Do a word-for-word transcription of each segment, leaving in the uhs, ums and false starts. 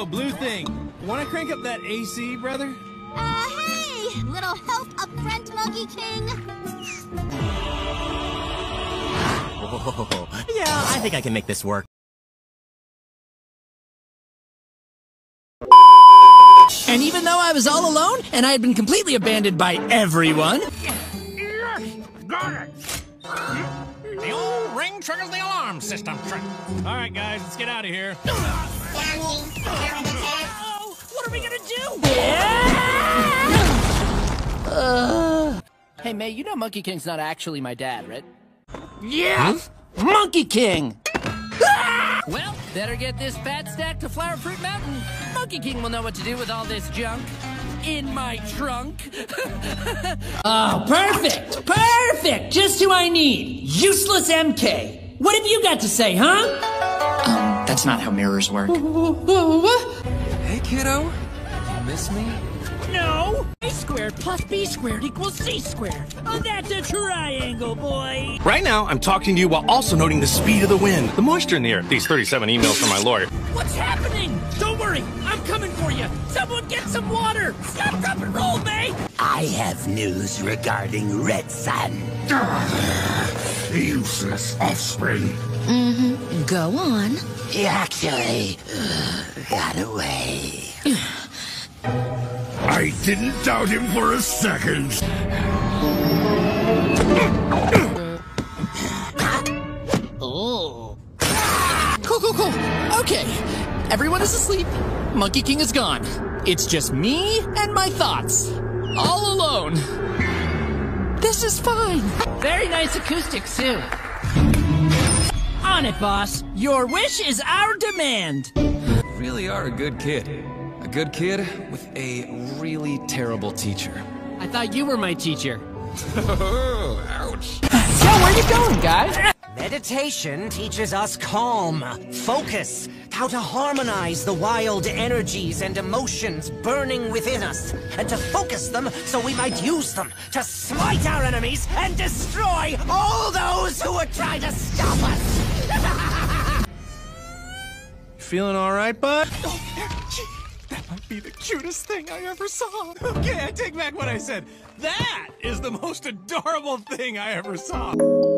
blue thing. Wanna crank up that A C, brother? Uh, hey! Little health up front, Monkey King! Whoa. Yeah, I think I can make this work. And even though I was all alone, and I had been completely abandoned by everyone... Got it! The old ring triggers the alarm system trick. Alright, guys, let's get out of here. Oh, what are we gonna do? uh, hey, May, you know Monkey King's not actually my dad, right? Yeah! Huh? Monkey King! Well, better get this fat stack to Flower Fruit Mountain. Monkey King will know what to do with all this junk. In my trunk. Oh, perfect! Perfect! Just who I need. Useless M K. What have you got to say, huh? Um, that's not how mirrors work. Hey, kiddo. You miss me? No! A squared plus B squared equals C squared. Oh, that's a triangle, boy. Right now, I'm talking to you while also noting the speed of the wind, the moisture in the air. These thirty-seven emails from my lawyer. What's happening? Don't worry, I'm coming for you. Someone get some water. Stop, drop, and roll, May. I have news regarding Red Sun. Useless offspring. Mm-hmm. Go on. He actually uh, got away. I didn't doubt him for a second. Oh. Cool, cool, cool. Okay. Everyone is asleep. Monkey King is gone. It's just me and my thoughts. All alone. This is fine. Very nice acoustics, too. On it, boss. Your wish is our demand. You really are a good kid. A good kid with a really terrible teacher. I thought you were my teacher. Oh, ouch. So, where you going, guys? Meditation teaches us calm, focus, how to harmonize the wild energies and emotions burning within us, and to focus them so we might use them to smite our enemies and destroy all those who would try to stop us. Feeling all right, bud? That might be the cutest thing I ever saw. Okay, I take back what I said. That is the most adorable thing I ever saw.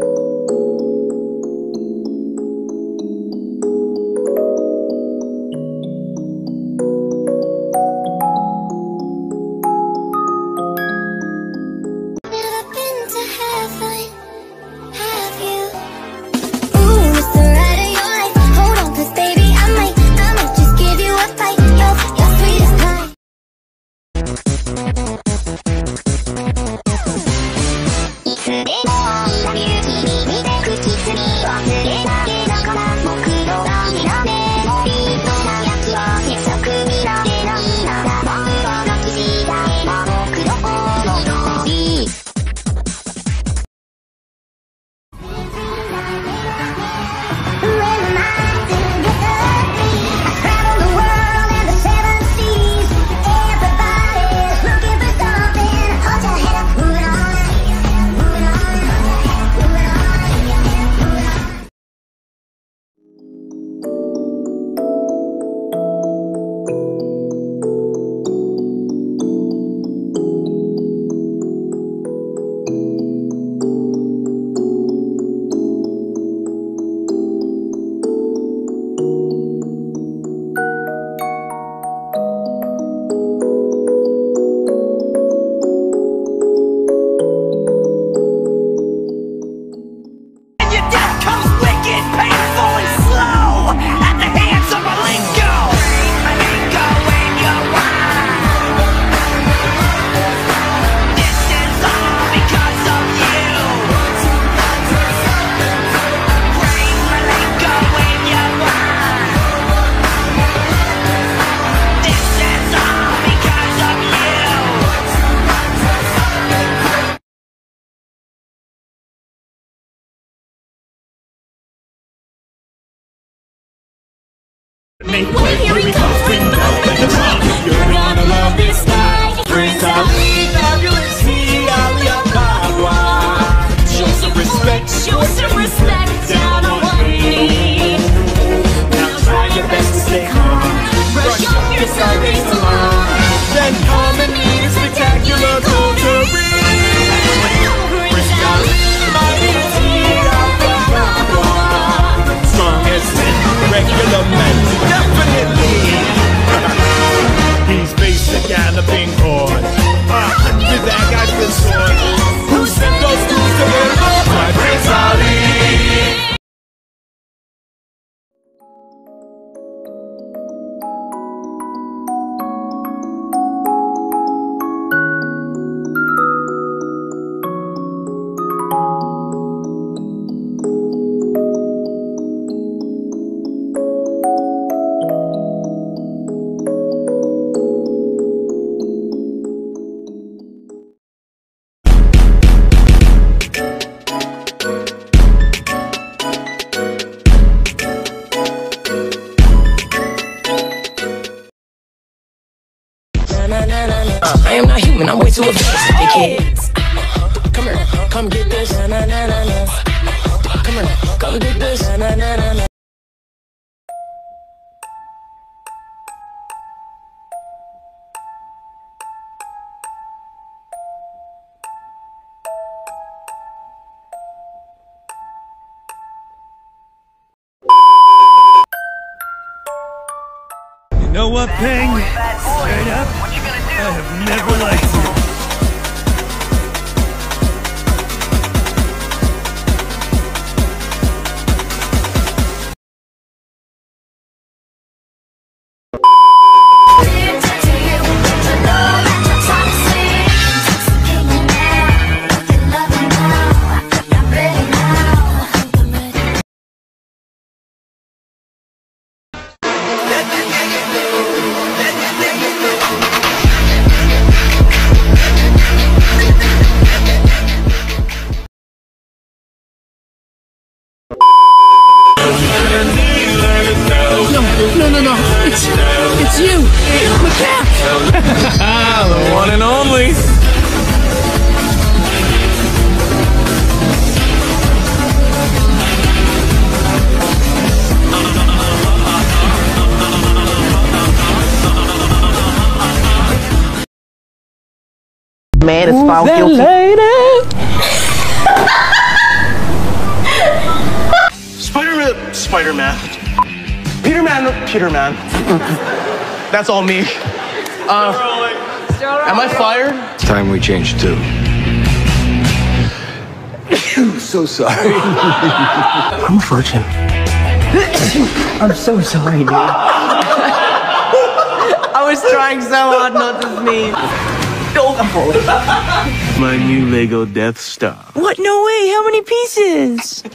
Make way, here we go, swing down like a rock. You're gonna love this night. Friends are fabulous, he show some respect, show some respect down on one knee. Now try your best to stay calm. Brush your kids. Come here, come get this. Na, na, na, na, na. Come here, come get this. Na, na, na, na, na. You know what, Ping? Straight up, I have never liked you. No, no, no, it's, it's you, the cat! The one and only. Man is found guilty. Spider-Man, Spider-Man. Peter-Man, Peter-Man. That's all me. Uh, am I fired? It's time we change too. So sorry. I'm a virgin. I'm so sorry, dude. I was trying so hard not to sneeze. Oh, I'm falling. My new Lego Death Star. What? No way. How many pieces?